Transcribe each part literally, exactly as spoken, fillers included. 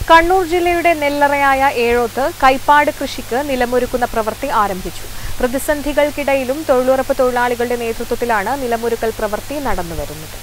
കണ്ണൂർ ജില്ലയുടെ നെല്ലറയായ ഏഴോത്ത് കൈപ്പാട് കൃഷിക്ക് നിലമൊരുക്കുന്ന പ്രവൃത്തി ആരംഭിച്ചു. പ്രതിസന്ധികൾക്കിടയിലും തൊഴിലുറപ്പ് തൊഴിലാളികളുടെ നേതൃത്വത്തിലാണ് നിലമൊരുക്കൽ പ്രവൃത്തി നടന്നുവരുന്നത്.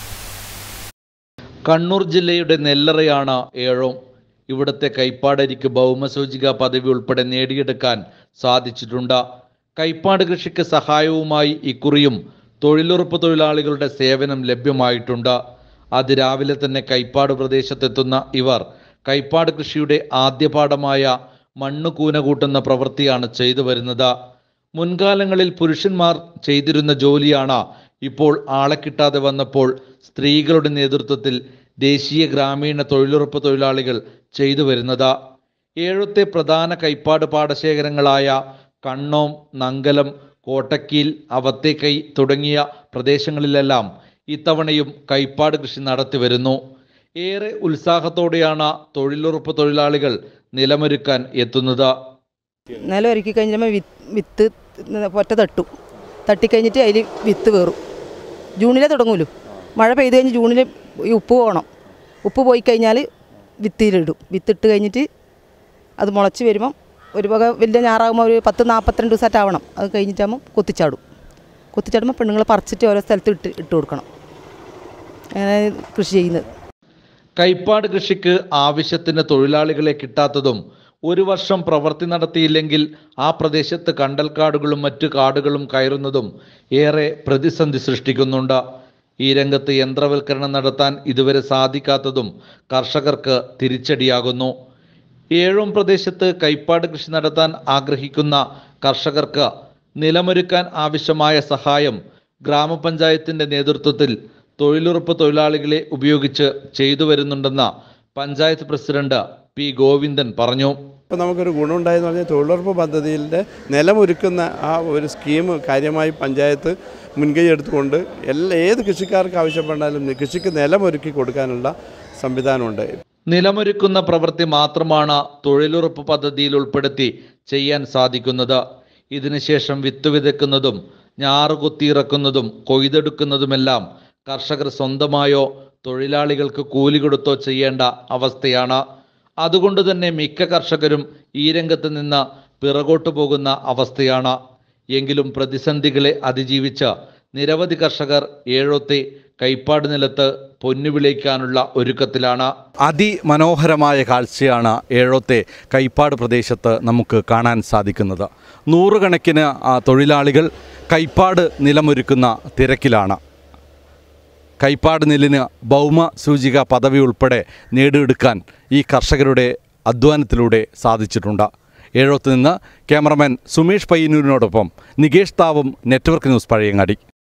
കണ്ണൂർ ജില്ലയുടെ നെല്ലറയാണ് ഏഴോം. ഇവിടുത്തെ കൈപ്പാടരിക്ക് ഭൗമസൂചിക പദവി ഉൾപ്പെടെ നേടിയെടുക്കാൻ സാധിച്ചിട്ടുണ്ട്. കൈപ്പാട് കൃഷിക്ക് സഹായവുമായി ഇക്കുറിയും തൊഴിലുറപ്പ് തൊഴിലാളികളുടെ സേവനം ലഭ്യമായിട്ടുണ്ട്. അതിരാവിലെ തന്നെ കൈപ്പാട് പ്രദേശത്തെത്തുന്ന ഇവർ കൈപ്പാട് കൃഷിയുടെ ആദ്യപാഠമായ മണ്ണ് കൂന കൂട്ടുന്ന പ്രവൃത്തിയാണ് ചെയ്തു വരുന്നത്. മുൻകാലങ്ങളിൽ പുരുഷന്മാർ ചെയ്തിരുന്ന ജോലിയാണ് ഇപ്പോൾ ആളെ കിട്ടാതെ വന്നപ്പോൾ സ്ത്രീകളുടെ നേതൃത്വത്തിൽ ദേശീയ ഗ്രാമീണ തൊഴിലുറപ്പ് തൊഴിലാളികൾ ചെയ്തു വരുന്നത്. ഏഴത്തെ പ്രധാന കൈപ്പാട് പാടശേഖരങ്ങളായ കണ്ണോം, നങ്കലം, കോട്ടക്കീൽ, അവത്തേക്കൈ തുടങ്ങിയ പ്രദേശങ്ങളിലെല്ലാം ഇത്തവണയും കൈപ്പാട് കൃഷി നടത്തി വരുന്നു. ഏറെ ഉത്സാഹത്തോടെയാണ് തൊഴിലുറപ്പ് തൊഴിലാളികൾ നിലമൊരുക്കാൻ എത്തുന്നത്. നിലമൊരുക്കി കഴിഞ്ഞാൽ വിത്ത് പൊറ്റ തട്ടു തട്ടിക്കഴിഞ്ഞിട്ട് അതിൽ വിത്ത് കയറും. ജൂണിലേ തുടങ്ങുമല്ലോ. മഴ പെയ്ത് കഴിഞ്ഞ് ജൂണിൽ ഈ ഉപ്പ് പോകണം. ഉപ്പ് പോയി കഴിഞ്ഞാൽ വിത്തിലിടും. വിത്തിട്ട് കഴിഞ്ഞിട്ട് അത് മുളച്ച് വരുമ്പം ഒരു വക വലിയ ഞാറാകുമ്പോൾ ഒരു പത്ത് നാൽപ്പത്തിരണ്ട് ദിവസമായിട്ടാവണം. അത് കഴിഞ്ഞിട്ടാകുമ്പോൾ കൊത്തിച്ചാടും. കൊത്തിച്ചാടുമ്പോൾ പെണ്ണുങ്ങൾ പറിച്ചിട്ട് ഓരോ സ്ഥലത്ത് ഇട്ട് ഇട്ട് കൊടുക്കണം. അങ്ങനെ കൃഷി ചെയ്യുന്നത്. കൈപ്പാട് കൃഷിക്ക് ആവശ്യത്തിന് തൊഴിലാളികളെ കിട്ടാത്തതും ഒരു വർഷം പ്രവൃത്തി നടത്തിയില്ലെങ്കിൽ ആ പ്രദേശത്ത് കണ്ടൽക്കാടുകളും മറ്റു കാടുകളും കയറുന്നതും ഏറെ പ്രതിസന്ധി സൃഷ്ടിക്കുന്നുണ്ട്. ഈ രംഗത്ത് യന്ത്രവൽക്കരണം നടത്താൻ ഇതുവരെ സാധിക്കാത്തതും കർഷകർക്ക് തിരിച്ചടിയാകുന്നു. ഏഴോം പ്രദേശത്ത് കൈപ്പാട് കൃഷി നടത്താൻ ആഗ്രഹിക്കുന്ന കർഷകർക്ക് നിലമൊരുക്കാൻ ആവശ്യമായ സഹായം ഗ്രാമപഞ്ചായത്തിൻ്റെ നേതൃത്വത്തിൽ തൊഴിലുറപ്പ് തൊഴിലാളികളെ ഉപയോഗിച്ച് ചെയ്തു വരുന്നുണ്ടെന്ന് പഞ്ചായത്ത് പ്രസിഡന്റ് പി ഗോവിന്ദൻ പറഞ്ഞു. ഇപ്പോൾ നമുക്കൊരു ഗുണമുണ്ടായെന്ന് പറഞ്ഞാൽ തൊഴിലുറപ്പ് പദ്ധതിയിലെ നിലമൊരുക്കുന്ന ആ ഒരു സ്കീം കാര്യമായി പഞ്ചായത്ത് മുൻകൈ എടുത്തുകൊണ്ട് എല്ലാ ഏത് കൃഷിക്കാർക്ക് ആവശ്യപ്പെട്ടാലും കൃഷിക്ക് നിലമൊരുക്കി കൊടുക്കാനുള്ള സംവിധാനമുണ്ട്. നിലമൊരുക്കുന്ന പ്രവൃത്തി മാത്രമാണ് തൊഴിലുറപ്പ് പദ്ധതിയിൽ ഉൾപ്പെടുത്തി ചെയ്യാൻ സാധിക്കുന്നത്. ഇതിനുശേഷം വിത്ത് വിതയ്ക്കുന്നതും ഞാറ് കുത്തിയിറക്കുന്നതും കൊയ്തെടുക്കുന്നതുമെല്ലാം കർഷകർ സ്വന്തമായോ തൊഴിലാളികൾക്ക് കൂലി കൊടുത്തോ ചെയ്യേണ്ട അവസ്ഥയാണ്. അതുകൊണ്ട് തന്നെ മിക്ക കർഷകരും ഈ രംഗത്ത് നിന്ന് പിറകോട്ടു പോകുന്ന അവസ്ഥയാണ്. എങ്കിലും പ്രതിസന്ധികളെ അതിജീവിച്ച് നിരവധി കർഷകർ ഏഴോത്തെ കൈപ്പാട് നിലത്ത് പൊന്നുവിളയിക്കാനുള്ള ഒരുക്കത്തിലാണ്. അതിമനോഹരമായ കാഴ്ചയാണ് ഏഴോത്തെ കൈപ്പാട് പ്രദേശത്ത് നമുക്ക് കാണാൻ സാധിക്കുന്നത്. നൂറുകണക്കിന് തൊഴിലാളികൾ കൈപ്പാട് നിലമൊരുക്കുന്ന തിരക്കിലാണ്. കൈപ്പാട് നെല്ലിന് ഭൗമ സൂചിക പദവി ഉൾപ്പെടെ നേടിയെടുക്കാൻ ഈ കർഷകരുടെ അധ്വാനത്തിലൂടെ സാധിച്ചിട്ടുണ്ട്. ഏഴോത്ത് നിന്ന് ക്യാമറമാൻ സുമേഷ് പയ്യന്നൂരിനോടൊപ്പം നികേഷ് താവും, നെറ്റ്വർക്ക് ന്യൂസ്, പഴയങ്ങാടി.